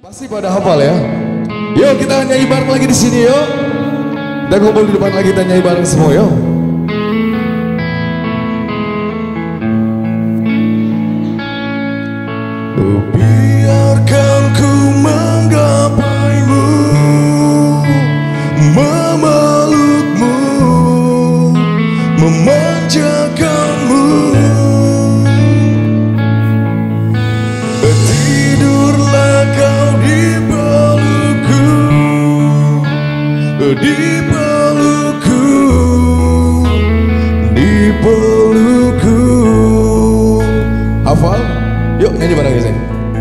Pasti pada hafal ya. Yuk kita nyanyi bareng lagi di sini yuk. Kita kumpul di depan lagi, kita nyanyi bareng semua yuk. Biarkan ku menggapaimu, memelukmu, memanjakanmu. Tidurlah kau di pelukku, di pelukku, di pelukku. Hafal? Yuk nyanyi bareng guys.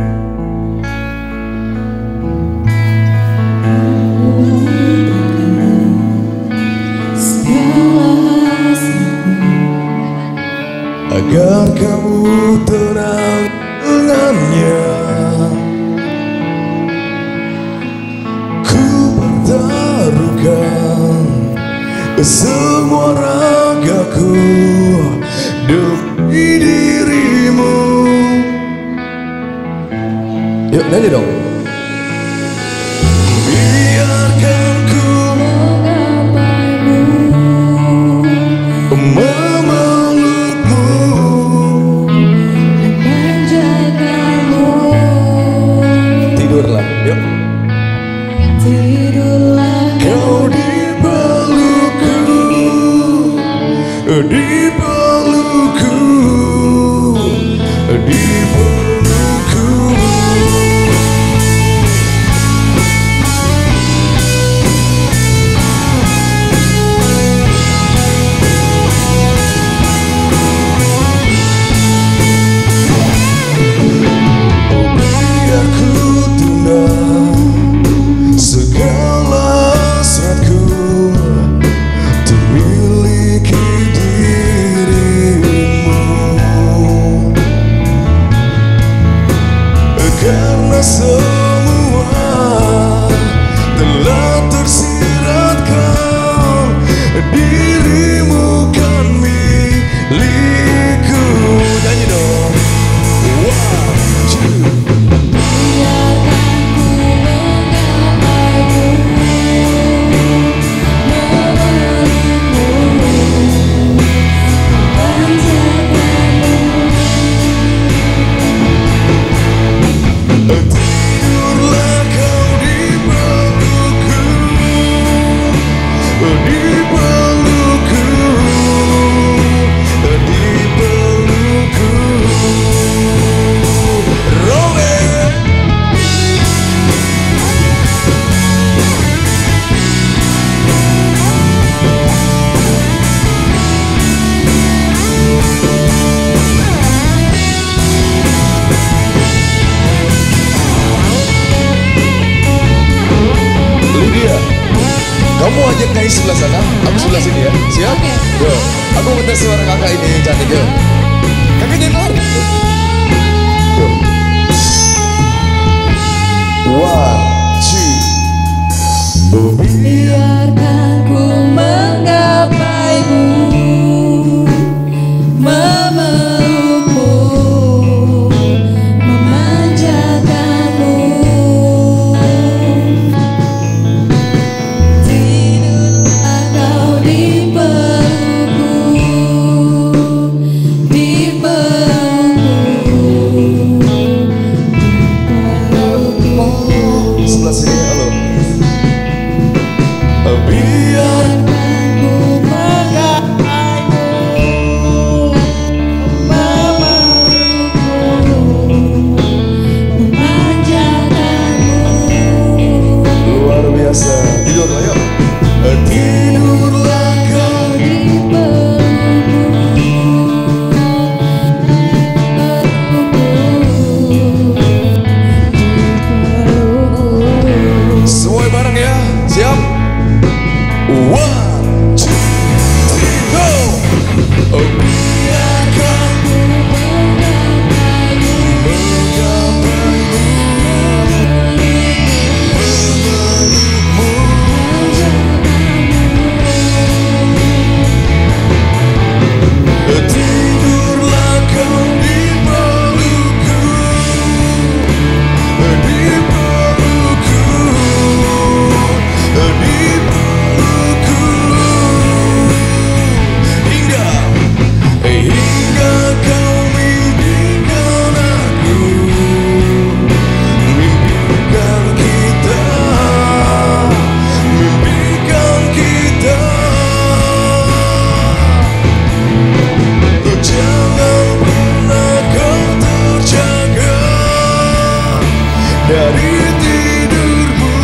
Agar kamu tenang dengannya, ku pertaruhkan semua ragaku demi dirimu. Yuk nyanyi dong. Biarkan ku memelukmu, memanjakanmu. Tidurlah, yuk. Tidurlah kau di pelukku, di pelukku, di pelukku. Karena semua telah tersiratkan, dirimu kan milikku. Nyanyi dong. One, two. Kamu ajak Kai sebelah sana, aku sebelah sini ya. Siap? Okay. Yo, aku minta suara kakak ini cantik ya. Kakak jangan lari. Yo. One, two. Biarkan ku menggapaimu, memelukmu, memanjakanmu. Sebelah sini, halo. Biarkan ku menggapaimu, memelukmu, memanjakanmu. Luar biasa. Tidurlah yuk. Tidurlah kau di pelukku. dari tidurmu,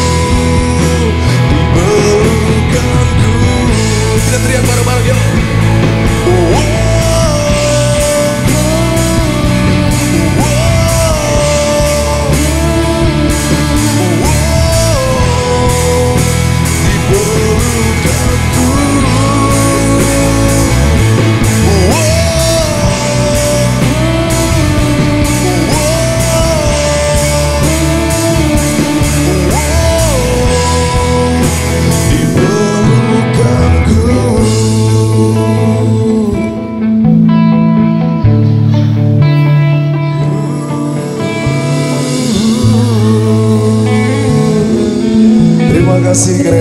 di pelukanku. Kita teriak bareng-bareng yuk. Terima kasih.